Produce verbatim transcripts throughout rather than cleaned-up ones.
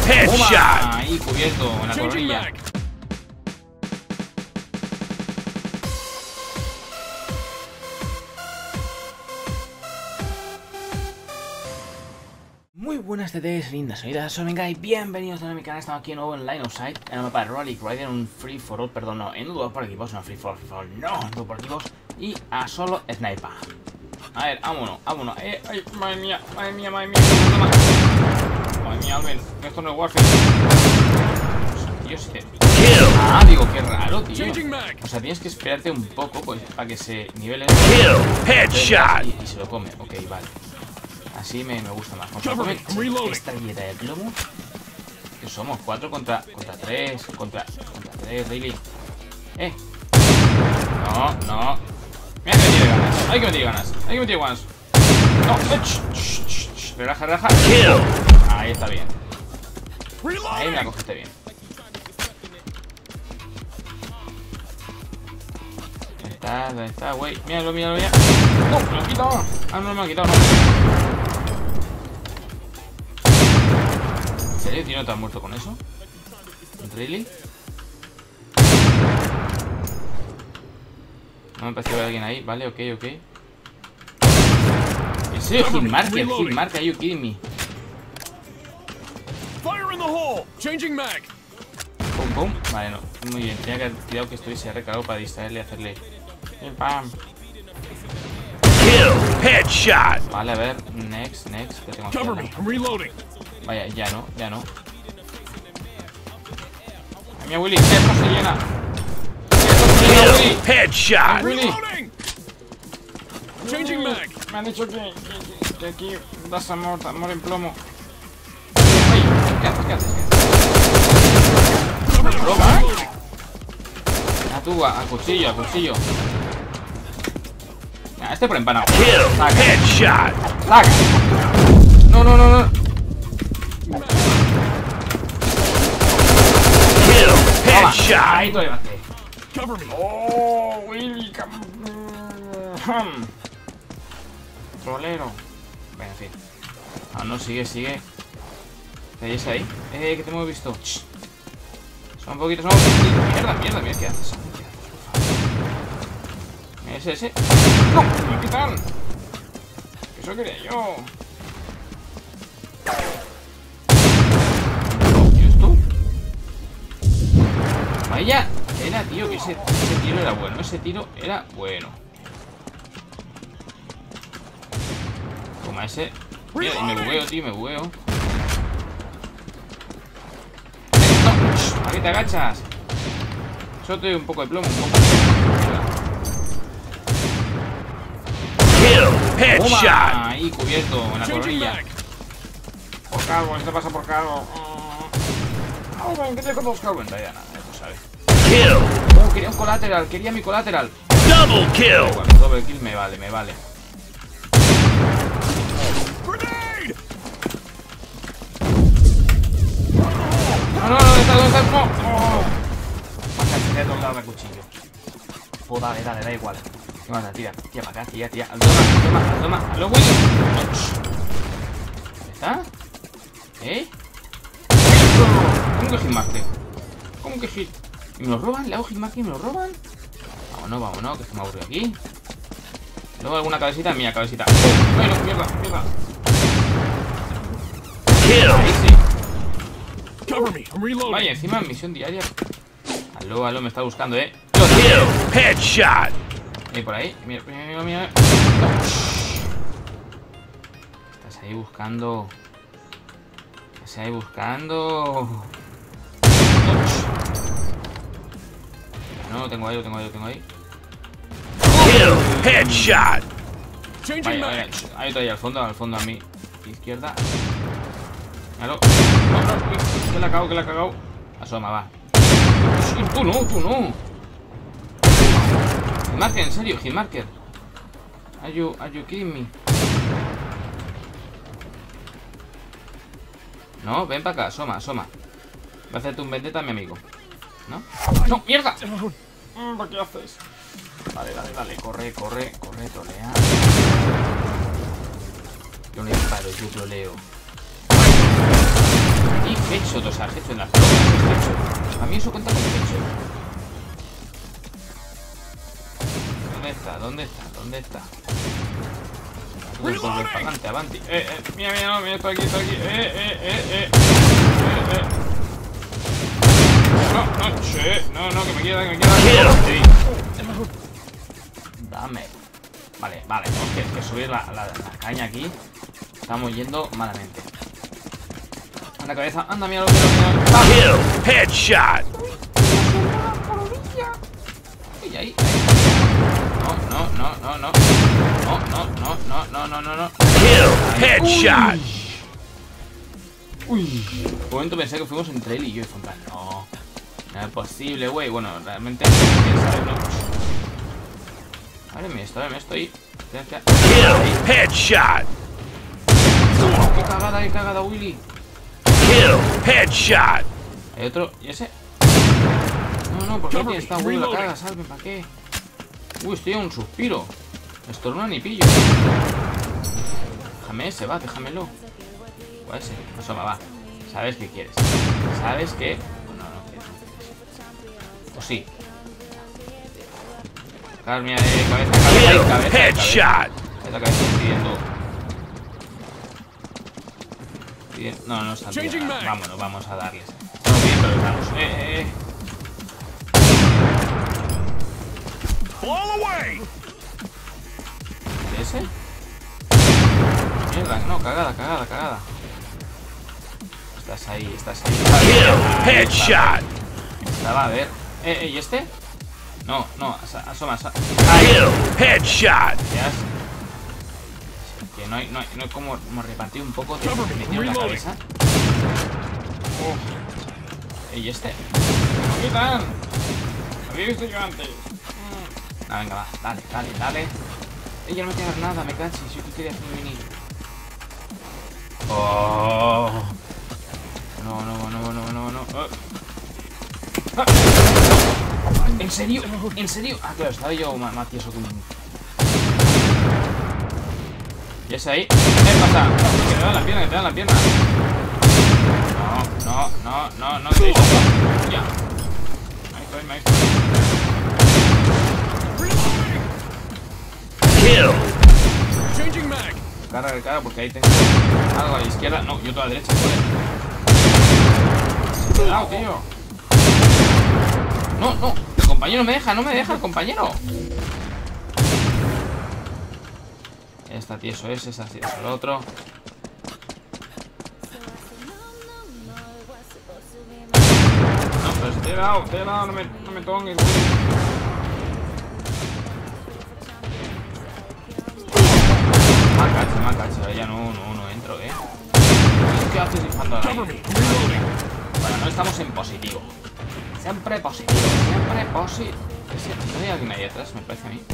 Headshot. Ahí cubierto en la coronilla. Muy buenas tetes, lindas oídas, soy Venga y bienvenidos a mi canal. Estamos aquí de nuevo en Line of Sight, en el mapa de Rolling Rider, un free for all, perdón, no, en un duelo por equipos, no free for all, free for all, no, en duelo por equipos y a solo sniper. A ver, vámonos, vámonos, eh, ay, madre mía, madre mía, madre mía, madre mía, Alvin, esto no es Warfare. Yo sé. Ah, digo, qué raro, tío. O sea, tienes que esperarte un poco pues, para que se nivele Headshot y, y se lo come, ok, vale. Así me, me gusta más. Comer esta dieta de plomo. Que somos cuatro contra contra tres. Contra contra tres, really. Eh. No, no. Mira que me tiene ganas. Hay que me tiene ganas. Hay que me tiene ganas. No, eh, relaja, relaja. Ahí está bien. Ahí me la cogiste bien. ¿Dónde está? ¿Dónde está, güey? Míralo, míralo, míralo. No, me lo han quitado. Ah, no me lo han quitado, no. ¿En serio, tío? ¿No te has muerto con eso? ¿Really? No me pareció ver a alguien ahí. Vale, ok, ok. ¿En serio? Hitmarker, Hitmarker, are you kidding me? Pum, pum. Vale, no. Muy bien. Tenía que haber tirado que estuviese recargado para distraerle y hacerle. ¡Pam! Kill, headshot. Vale, a ver. Next, next. Que tengo aquí. Vaya, ya no, ya no. Ay, mía, Willy, que esto se llena. Que esto se llena, Willy. Headshot. Willy. Changing mag. Me han dicho que, que, que aquí das amor, amor en plomo. Ay, ¿qué haces? ¿Qué haces? ¿Broma? A tú, a, a cuchillo, a cuchillo. Ah, este por empanado. Headshot. Saca. No, no, no, no. Headshot. Ahí te levanté. Oh, Willy. Trolero. Bueno, en fin. Ah, no, sigue, sigue. ¿Estáis ahí? Eh, que te hemos visto. Shh. Son un poquito, son un poquito. Mierda, mierda, mierda. ¿Qué haces? ¿Qué haces? Ese, ese. ¡No! ¡Me quitan! Que eso quería yo. ¿Y esto? Vaya, era, tío, que ese, ese tiro era bueno. Ese tiro era bueno. Toma ese. Mira, y me bugueo, tío, me bugueo. ¿A qué te agachas? Solo te doy un poco de plomo, un poco de plomo. Headshot. Ahí cubierto en la coronilla. Por calvo, esto pasa por calvo. Oh, ven, ¿qué te con dos calvos? Ya nada, ya sabes. Kill. Oh, quería un colateral, quería mi colateral. Double kill. Bueno, double kill me vale, me vale. No, no, no, ¿dónde está? ¿Dónde está? No. Oh. Pasa el secreto al lado del cuchillo. Pues dale, dale, da igual. ¿Qué más da? Tira, tira para acá, tira, tira. Toma, toma, toma. ¡Lo Willy! ¿Está? ¿Eh? ¿Cómo que hitmarker? ¿Cómo que hit? ¿Y me lo roban? ¿Le hago hitmarker y me lo roban? Vámonos, vámonos, que esto me aburrido aquí. Luego alguna cabecita mía, cabecita. ¡Oh! Bueno, mierda, mierda. Ahí sí. Vaya, encima misión diaria. Aló, aló, me está buscando, eh. Kill, headshot. Y por ahí, mira, mira, mira. Estás ahí buscando. Estás ahí buscando. No, lo tengo ahí, lo tengo ahí, lo tengo ahí. Kill, headshot. Vaya, vaya, ahí estoy al fondo, al fondo a mi izquierda. Aló. No, no, que la cago, que la he cagado. Asoma, va. Tú no, tú no. Hitmarker, en serio, Hitmarker. Are you, are you kidding me? No, ven para acá, asoma, asoma. Voy a hacerte un vendetta a mi amigo. ¿No? ¡No, mierda! ¿Por qué haces? Vale, dale, dale, corre, corre, corre, trolea. Yo no disparo, yo troleo. mí headshot, o sea, headshot en las placas, headshot. A mí eso cuenta como headshot. ¿Dónde está? ¿Dónde está? ¿Dónde está? Avante, avante. Eh, eh, mira, mira, no, mira, estoy aquí, estoy aquí. Eh, eh, eh, eh. eh, eh. No, no, che, no, no, que me queda, que me queda. Sí. Dame. Vale, vale, tenemos que, que subir la, la, la caña aquí. Estamos yendo malamente. Anda, cabeza, anda, mira, mira, mira. Kill, headshot. Y ahí. No, no, no, no, no. No, no, no, no, no, no, no, no. Kill, headshot. Uy. Uy. Por un momento pensé que fuimos entre él y yo. Y fue en plan, no. No es posible, güey. Bueno, realmente. Ábreme esto, ábreme esto y. Kill, headshot. Qué cagada, qué cagada, Willy. Kill, headshot. Hay otro. ¿Y ese? No, no, ¿por qué tiene esta Willy la caga? Salve, ¿para qué? Uy, estoy a un suspiro. Esto no ni pillo. Déjame ese, va, déjamelo. O ese, eso va, va. ¿Sabes qué quieres? ¿Sabes qué? No, no quieres. O sí. Calmia de cabeza, cabeza, cabeza. Headshot. Es la cabeza pidiendo. Pidiendo. No, no está bien. Vámonos, vamos a darles. Estamos bien, pero vamos. Eh, eh, eh. ¿Ese? Mierda, no, cagada, cagada, cagada. Estás ahí, estás ahí. Kill, headshot. Estaba a ver. Eh, eh, ¿y este? No, no, asoma, asoma. Kill, headshot. Que no hay, no hay, no hay como, como repartir un poco de metido en la cabeza. Oh. ¿Y este? ¿Qué tal? ¿Lo había visto yo antes? No, venga, va, dale, dale, dale. Ella no me queda nada, me canso. Si yo quería hacer un mini. Oh. No, no, no, no, no, no. Oh. Ah. ¿En serio? ¿En serio? Ah, claro, estaba yo más, más tieso que un... ¿Y ese ahí? ¿Qué pasa? Que te dan la pierna, que te dan la pierna. No, no, no, no, no, no. Ya. Ahí estoy, ahí estoy. Kill. Changing mag. Carga, carga, porque ahí tengo algo a la izquierda. No, yo toda la derecha, joder. Cuidado, tío. No, no. El compañero me deja, no me deja el compañero. Está tieso ese, está tieso el otro. No, pero si te he dado, te he dado, no me, no me toques. Macache, macache, ya no, no, no entro, eh. ¿Qué haces disparando ahí? Bueno, no estamos en positivo. Siempre positivo, siempre positivo. No hay alguien ahí atrás, me parece a mí.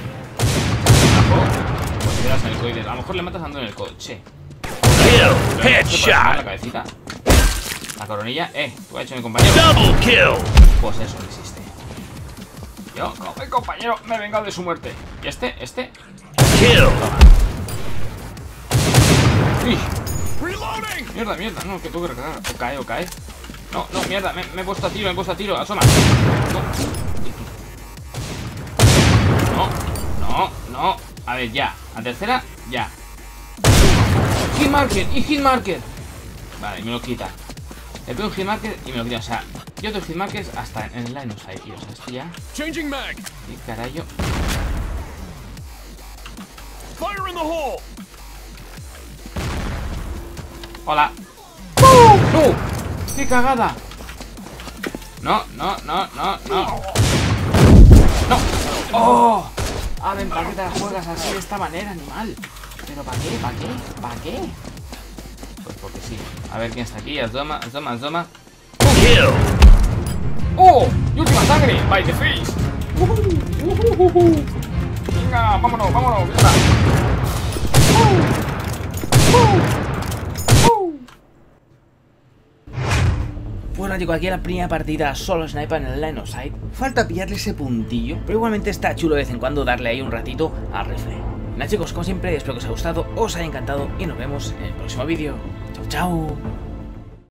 Pues te das en el coide. A lo mejor le matas dando en el coche. Kill, headshot. La cabecita. La coronilla. Eh, ¿tú has hecho mi compañero? Double kill. Pues eso no existe. Yo, como mi compañero, me he vengado de su muerte. ¿Y este? ¿Este? Kill. ¡Uy! Mierda, mierda, no, que tengo que recargar. O cae, o cae. No, no, mierda, me, me he puesto a tiro, me he puesto a tiro. Asoma. No. No, no, no. A ver, ya. A tercera, ya. Hitmarker y Hitmarker. Vale, me lo quita. Le pego un Hitmarker y me lo quita. O sea, yo tengo Hitmarkers hasta en el line of sight, tío. O sea, esto ya. Changing mag. Y carajo. Fire in the hole. Hola. ¡Uh! ¡No! ¡Qué cagada! No, no, no, no, no. ¡No! ¡Oh! Ah, ven, ¿para qué te las juegas así de esta manera, animal? ¿Pero para qué? ¿Para qué? ¿Para qué? Pues porque sí. A ver quién está aquí. Asoma, asoma, asoma. Kill. ¡Oh! ¡Y última sangre! ¡By the face! Uh -huh, uh -huh, uh -huh. Venga, vámonos, vámonos. Venga. Uh, uh. Bueno, chicos, aquí en la primera partida solo sniper en el line of sight. Falta pillarle ese puntillo, pero igualmente está chulo de vez en cuando darle ahí un ratito al rifle. Nada, chicos, como siempre, espero que os haya gustado, os haya encantado y nos vemos en el próximo vídeo. Chao, chao.